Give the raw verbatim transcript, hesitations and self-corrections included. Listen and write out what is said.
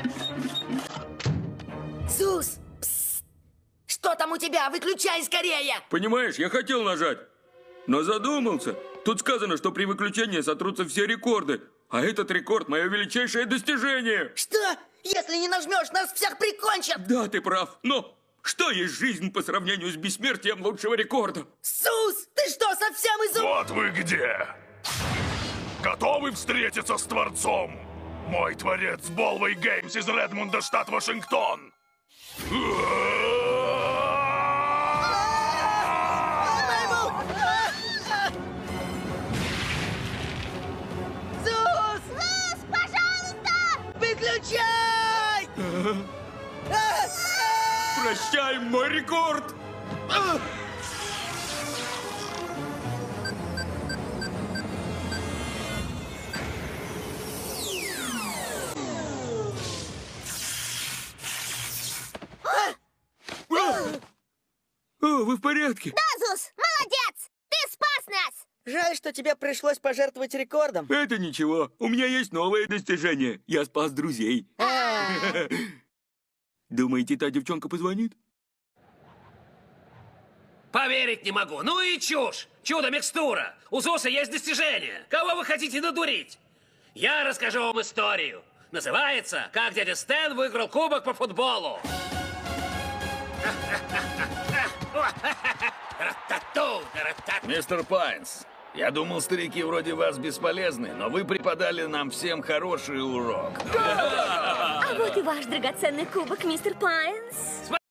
Сус! Псst. Что там у тебя? Выключай скорее! Понимаешь, я хотел нажать, но задумался. Тут сказано, что при выключении сотрутся все рекорды. А этот рекорд – мое величайшее достижение. Что? Если не нажмешь, нас всех прикончат! Да, ты прав, но что есть жизнь по сравнению с бессмертием лучшего рекорда? Сус, ты что, совсем из ума? Вот вы где! Готовы встретиться с Творцом? Мой творец Болвей Геймс из Редмонда, штат Вашингтон. Сус! Сус, пожалуйста! Выключай! Прощай, мой рекорд! О, вы в порядке? Да, Зус, молодец! Ты спас нас! Жаль, что тебе пришлось пожертвовать рекордом. Это ничего. У меня есть новое достижение. Я спас друзей. Думаете, та девчонка позвонит? Поверить не могу. Ну и чушь. Чудо-микстура. У Зуса есть достижение. Кого вы хотите надурить? Я расскажу вам историю. Называется «Как дядя Стэн выиграл кубок по футболу». Мистер Пайнс, я думал, старики вроде вас бесполезны, но вы преподали нам всем хороший урок. А вот и ваш драгоценный кубок, мистер Пайнс.